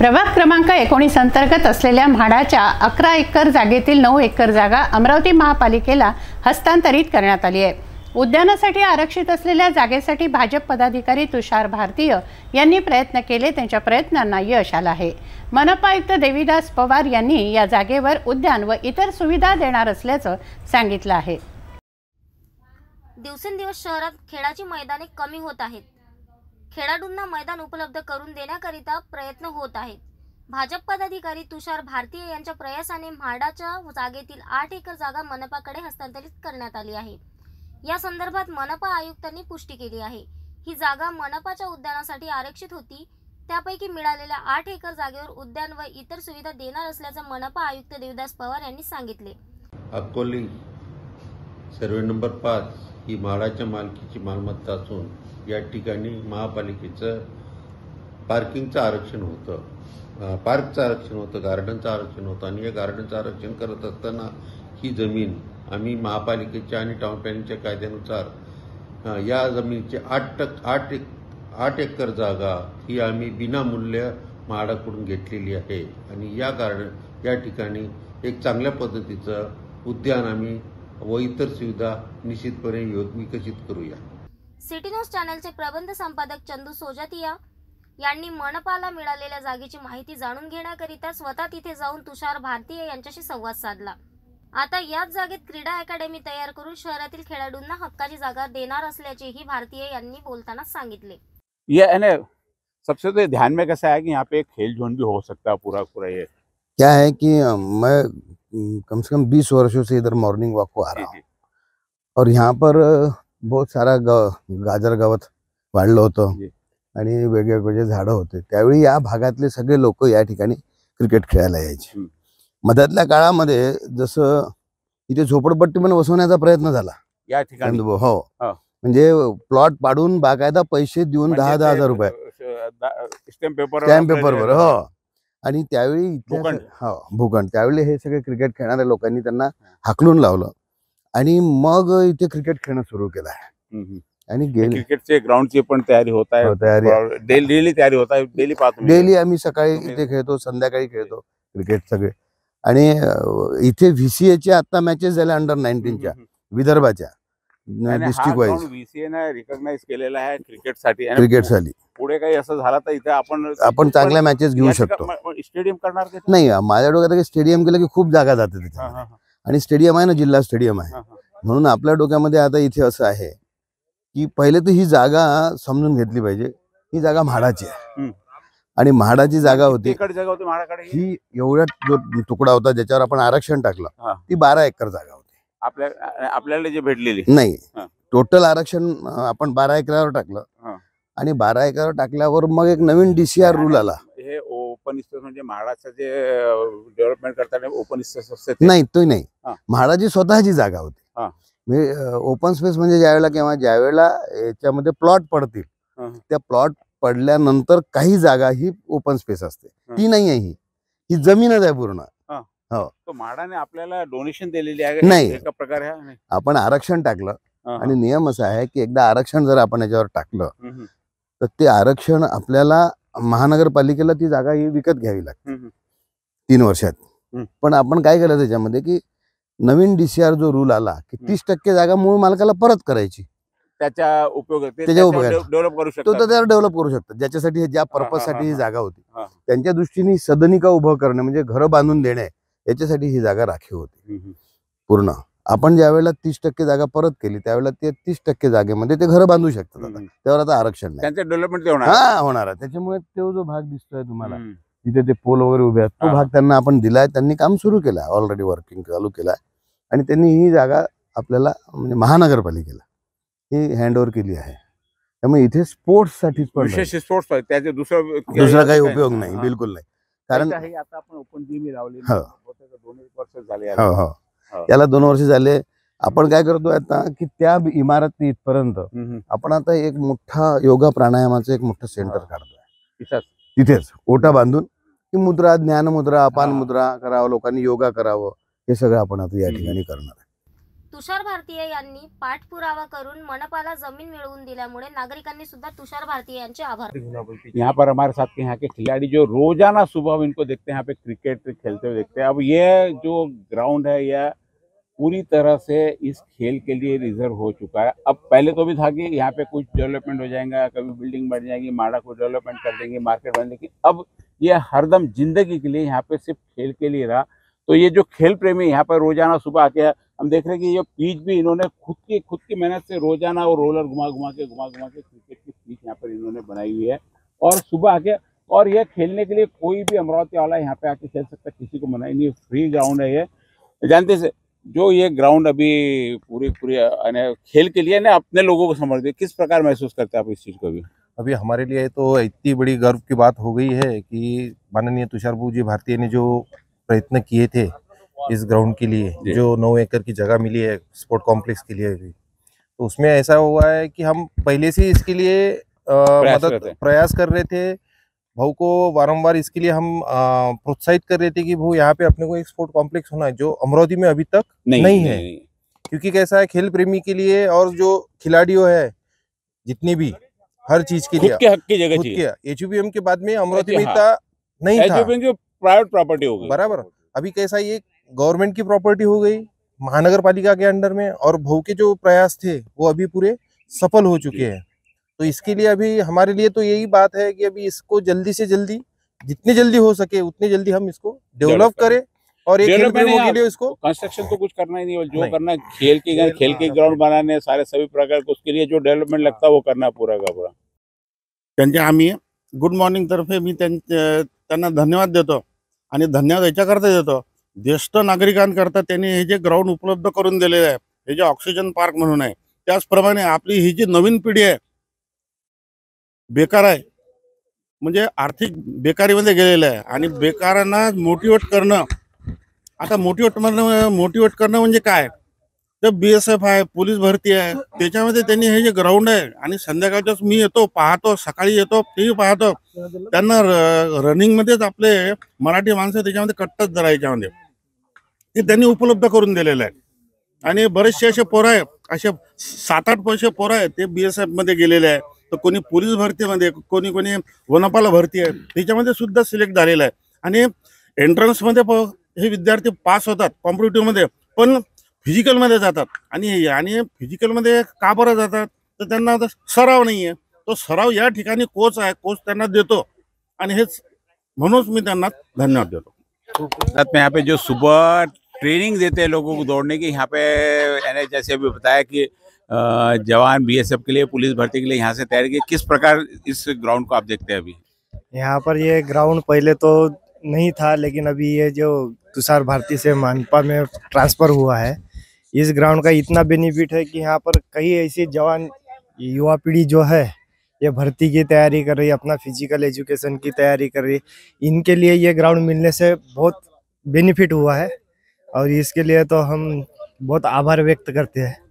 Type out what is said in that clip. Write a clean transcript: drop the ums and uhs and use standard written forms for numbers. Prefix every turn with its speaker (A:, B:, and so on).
A: प्रभाग क्रमांक 19 अंतर्गत असलेल्या म्हाडाच्या 11 एकर जागेतील 9 एकर जागा अमरावती महापालिकेला हस्तांतरित करण्यात आली आहे। उद्यानासाठी आरक्षित असलेल्या जागेसाठी भाजप पदाधिकारी तुषार भारतीय यांनी प्रयत्न केले, त्यांच्या प्रयत्नांना यश आलं आहे। मनपा आयुक्त देवीदास पवार यांनी या जागेवर उद्यान व इतर सुविधा देणार असल्याचं सांगितलं आहे।
B: दिवसेंदिवस शहरात खेळाची मैदाने कमी होत आहेत। खेळाडूंना मैदान उपलब्ध करून देण्याकरिता प्रयत्न होत आहेत। भाजप पदाधिकारी तुषार भारतीय यांच्या प्रयासाने म्हाडाच्या जागेतील 8 एकर जागा मनपाकडे हस्तांतरित करण्यात आली आहे। या संदर्भात मनपा आयुक्तांनी पुष्टी केली आहे। ही जागा मनपाच्या उद्यानासाठी आरक्षित होती। त्यापैकी मिळालेल्या 8 एकर जागेवर उद्यान व इतर सुविधा देणार असल्याचं मनपा आयुक्त देवीदास पवार यांनी सांगितले।
C: अकोली सर्वे नंबर 5 ही म्हाडाच्या मालकीची मालमत्ता असून या ठिकाणी महापालिकेचं पार्किंगचं आरक्षण होतं, पार्कचं आरक्षण होतं, गार्डनचं आरक्षण होतं आणि या गार्डनचं आरक्षण करत असताना ही जमीन आम्ही महापालिकेच्या आणि टाउन प्लॅनिंगच्या कायद्यानुसार या जमिनीचे 8 एकर जागा ही आम्ही विनामूल्य म्हाडाकडून घेतलेली आहे आणि या ठिकाणी एक चांगल्या पद्धतीचं उद्यान आम्ही व इतर सुविधा निश्चितपणे विकसित करूया।
B: सिटी न्यूज चॅनलचे प्रबंध संपादक चंदू सोजातिया यांनी मनपाला मिळालेल्या जागेची माहिती जाणून घेण्याकरिता स्वतः तिथे जाऊन तुषार भारतीय यांच्याशी संवाद साधला। आता याच जागेत क्रीडा अकादमी तयार करून शहरातील खेळाडूंना हक्काची जागा देणार असल्याचेही भारतीय यांनी बोलताना सांगितले।
D: ये सबसे तो ध्यान में कैसा है कि यहाँ पे एक खेल जोन भी हो सकता है पूरा ये
E: क्या है कि मैं कम से कम 20 वर्षों से इधर मॉर्निंग वॉक को आ रहा हूँ और यहाँ पर बहुत सारा गाजर गवत वाढलं होतं आणि वेगवेगळे झाडं होते। त्यावेळी या भागातले सगळे लोक या ठिकाणी क्रिकेट खेळायला यायचे। मधातल्या काळामध्ये जसं इथे झोपडपट्टी पण वसवण्याचा प्रयत्न झाला या ठिकाणी, हो म्हणजे प्लॉट पाडून बाकायदा पैसे देऊन 10,000 रुपये स्टॅम्प पेपरवर, हो आणि त्यावेळी भूखंड त्यावेळी हे सगळे क्रिकेट खेळणाऱ्या लोकांनी त्यांना हाकलून लावलं आणि मग इथे क्रिकेट खेळणं सुरू केलं आहे आणि
D: क्रिकेटचे ग्राउंडची पण तयारी होत आहे, डेली तयारी होत आहे,
E: डेली आम्ही सकाळी इथे खेळतो, संध्याकाळी खेळतो क्रिकेट सगळे। आणि इथे VCA च्या आता मॅचेस झाल्या अंडर 19च्या विदर्भाच्या डिस्ट्रिक्ट वाईज
D: VCA ने रिकॉग्नाइज केलेला आहे क्रिकेटसाठी। पुढे काही असं झालं तर इथे
E: आपण चांगल्या मॅचेस घेऊ शकतो।
D: स्टेडियम करणार
E: नाही, माझ्या डोक्यात स्टेडियम केलं की खूप जागा जाते तिथे आणि स्टेडियम आहे ना, जिल्हा स्टेडियम आहे, म्हणून आपल्या डोक्यामध्ये आता इथे असं आहे की पहिले तर ही जागा समजून घेतली पाहिजे। ही जागा म्हाडाची आहे आणि म्हाडाची जागा होती, ही एवढा जो तुकडा होता ज्याच्यावर आपण आरक्षण टाकलं ती 12 एकर जागा होती
D: आपल्याला जे भेटलेली
E: नाही। टोटल आरक्षण आपण 12 एकरावर टाकलं आणि 12 एकरावर टाकल्यावर मग एक नवीन DCR रूल आला।
D: हे ओपन स्पेस म्हणजे म्हाडाचं जे डेव्हलपमेंट करताना ओपन स्पेस असते
E: नाही, तो नाही, म्हाडाची स्वतःची जागा होती। ओपन स्पेस म्हणजे ज्यावेळेला याच्यामध्ये प्लॉट पडतील त्या प्लॉट पडल्यानंतर काही जागा ही ओपन स्पेस असते, ती नाही आहे, ही जमीनच आहे पूर्ण।
D: हो, तो म्हाडाने आपल्याला डोनेशन दिलेली आहे
E: नाही,
D: एका प्रकारे
E: आपण आरक्षण टाकलं आणि नियम असा आहे की एकदा आरक्षण जर आपण याच्यावर टाकलं तर ते आरक्षण आपल्याला महानगरपालिकेला ती जागा ही विकत घ्यावी लागते 3 वर्षात। पण आपण काय केलं त्याच्यामध्ये की नवीन DCR जो रूल आला की 30% जागा मूळ मालकाला परत करायची,
D: त्याच्या उपयोग डेव्हलप करू शकतो,
E: तो त्यावर डेव्हलप करू शकतो, ज्याच्यासाठी ज्या पर्पज साठी ही जागा होती त्यांच्या दृष्टीने सदनिका उभं करणे म्हणजे घरं बांधून देणे याच्यासाठी ही जागा राखीव होती पूर्ण। आपण ज्यावेळेला 30% जागा परत केली त्यावेळेला ते 30% जागेमध्ये ते घरं बांधू शकतात, त्यावर आता आरक्षण नाही,
D: डेव्हलपमेंट
E: होणार आहे। त्याच्यामुळे तो जो भाग दिसतोय तुम्हाला तिथे ते पोल वगैरे उभे आहेत तो भाग त्यांना आपण दिलाय, त्यांनी काम सुरू केलं, ऑलरेडी वर्किंग चालू केलंय आणि त्यांनी ही जागा आपल्याला म्हणजे महानगरपालिकेला ही हँडओव्हर केली आहे। त्यामुळे इथे स्पोर्ट्स साठी दुसरा काही उपयोग नाही, बिलकुल नाही, कारण
D: आता आपण ओपन जिम लावली 2 वर्ष झाले,
E: याला 2 वर्ष झाले। आपण काय करतोय आता की त्या इमारती इथपर्यंत आपण आता एक मोठा योगा प्राणायामाचं एक मोठं सेंटर काढतोय, तिथेच ओटा बांधून की मुद्रा, ज्ञान मुद्रा, अपान मुद्रा करावं, लोकांनी योगा करावं, हे सगळं आपण आता या ठिकाणी करणार आहे।
B: तुषार भारतीय यांनी पाठपुरावा करून मनपाला जमीन मिळवून दिल्यामुळे नागरिकांनी सुद्धा तुषार भारतीय यांचे आभार।
D: यहाँ पर हमारे साथ के यहाँ के खिलाड़ी जो रोजाना सुबह हम इनको देखते हैं यहाँ पे क्रिकेट खेलते हुए देखते हैं। अब ये जो ग्राउंड है यह पूरी तरह से इस खेल के लिए रिजर्व हो चुका है। अब पहले तो भी था कि यहाँ पे कुछ डेवलपमेंट हो जाएगा, कभी बिल्डिंग बढ़ जाएगी, माड़ा को डेवलपमेंट कर देंगे, मार्केट बन जाएगी। अब ये हरदम जिंदगी के लिए यहाँ पे सिर्फ खेल के लिए रहा। तो ये जो खेल प्रेमी यहाँ पर रोजाना सुबह आके हम देख रहे हैं कि ये पिच भी इन्होंने खुद की मेहनत से रोजाना वो रोलर घुमा घुमा के क्रिकेट की पिच यहाँ पर इन्होंने बनाई हुई है। और सुबह आके और ये खेलने के लिए कोई भी अमरावती वाला यहाँ पे आके खेल सकता है, किसी को मना ही नहीं। फ्री ग्राउंड है ये। जानते से जो ये ग्राउंड अभी पूरी खेल के लिए ना अपने लोगों को समर्पित, किस प्रकार महसूस करते हैं आप इस चीज को?
F: अभी हमारे लिए तो इतनी बड़ी गर्व की बात हो गई है कि माननीय तुषार जी भारतीय ने जो प्रयत्न किए थे इस ग्राउंड के लिए, जो 9 एकड़ की जगह मिली है स्पोर्ट कॉम्प्लेक्स के लिए भी, तो उसमें ऐसा हुआ है कि हम पहले से इसके लिए प्रयास कर रहे थे। भाऊ को बारंबार इसके लिए हम प्रोत्साहित कर रहे थे कि भाऊ यहाँ पे अपने को एक स्पोर्ट कॉम्प्लेक्स होना है, जो अमरावती में अभी तक नहीं है। क्योंकि कैसा है, खेल प्रेमी के लिए और जो खिलाड़ियों है जितनी भी हर चीज के लिए
D: खुद के हक की जगह चाहिए।
F: एचयूबीएम के बाद में अमरावती में इतना नहीं था,
D: एचयूबीएम की प्राइवेट प्रॉपर्टी हो गई
F: बराबर। अभी कैसा ये गवर्नमेंट की प्रॉपर्टी हो गई महानगर पालिका के अंडर में, और भाऊ के जो प्रयास थे वो अभी पूरे सफल हो चुके हैं। तो इसके लिए अभी हमारे लिए तो यही बात है कि अभी इसको जल्दी से जल्दी, जितनी जल्दी हो सके उतनी जल्दी हम इसको डेवलप करें। और एक खेल प्रेमियों के लिए इसको
D: कंस्ट्रक्शन तो कुछ करना ही नहीं, जो करना खेल के ग्राउंड बनाने सारे सभी प्रकार के, उसके लिए जो डेवलपमेंट लगता है वो करना पूरा का पूरा।
G: त्यांच्या आम्ही गुड मॉर्निंग तर्फे मी त्यांना धन्यवाद देतो आणि धन्यवाद याच्याकरता देतो, ज्येष्ठ नागरिकांकरता त्यांनी हे जे ग्राउंड उपलब्ध करून दिलेले आहे, हे जे ऑक्सिजन पार्क म्हणून आहे, त्याचप्रमाणे आपली ही जी नवीन पिढी आहे बेकार आहे, म्हणजे आर्थिक बेकारीमध्ये गेलेलं आहे, आणि बेकारांना मोटिवेट करणं, आता मोटिवेट करणं म्हणजे काय, तर BSF आहे, पोलीस भरती आहे, त्याच्यामध्ये त्यांनी हे जे ग्राउंड आहे, आणि संध्याकाळच्याच मी येतो पाहतो, सकाळी येतो तेही पाहतो, त्यांना रनिंग मध्येच आपले मराठी माणसं त्याच्यामध्ये कट्टच जरा याच्यामध्ये ते त्यांनी उपलब्ध करून दिलेलं आहे। आणि बरेचसे असे पोरं आहे, असे 7-8 वर्ष पोरं आहे ते BSF मध्ये गेलेले आहे, तर कोणी पोलीस भरतीमध्ये, कोणी वनपाला भरती आहे त्याच्यामध्ये सुद्धा सिलेक्ट झालेला आहे। आणि एंट्रन्समध्ये हे विद्यार्थी पास होतात कॉम्पिटिटिव्हमध्ये, पण फिजिकलमध्ये जातात, आणि फिजिकलमध्ये का बरं जातात, तर त्यांना सराव नाही आहे, तो सराव या ठिकाणी कोच आहे, कोच त्यांना देतो, आणि हेच म्हणूनच मी त्यांना धन्यवाद देतो।
D: साथ में यहाँ पे जो सुबह ट्रेनिंग देते हैं लोगों को दौड़ने की, यहाँ पे जैसे अभी बताया कि जवान BSF के लिए, पुलिस भर्ती के लिए यहाँ से तैयारी की, किस प्रकार इस ग्राउंड को आप देखते हैं? अभी
H: यहाँ पर ये ग्राउंड पहले तो नहीं था, लेकिन अभी ये जो तुषार भारती से मनपा में ट्रांसफर हुआ है, इस ग्राउंड का इतना बेनिफिट है कि यहाँ पर कई ऐसी जवान युवा पीढ़ी जो है ये भर्ती की तैयारी कर रही है, अपना फिजिकल एजुकेशन की तैयारी कर रही है, इनके लिए ये ग्राउंड मिलने से बहुत बेनिफिट हुआ है, और इसके लिए तो हम बहुत आभार व्यक्त करते हैं।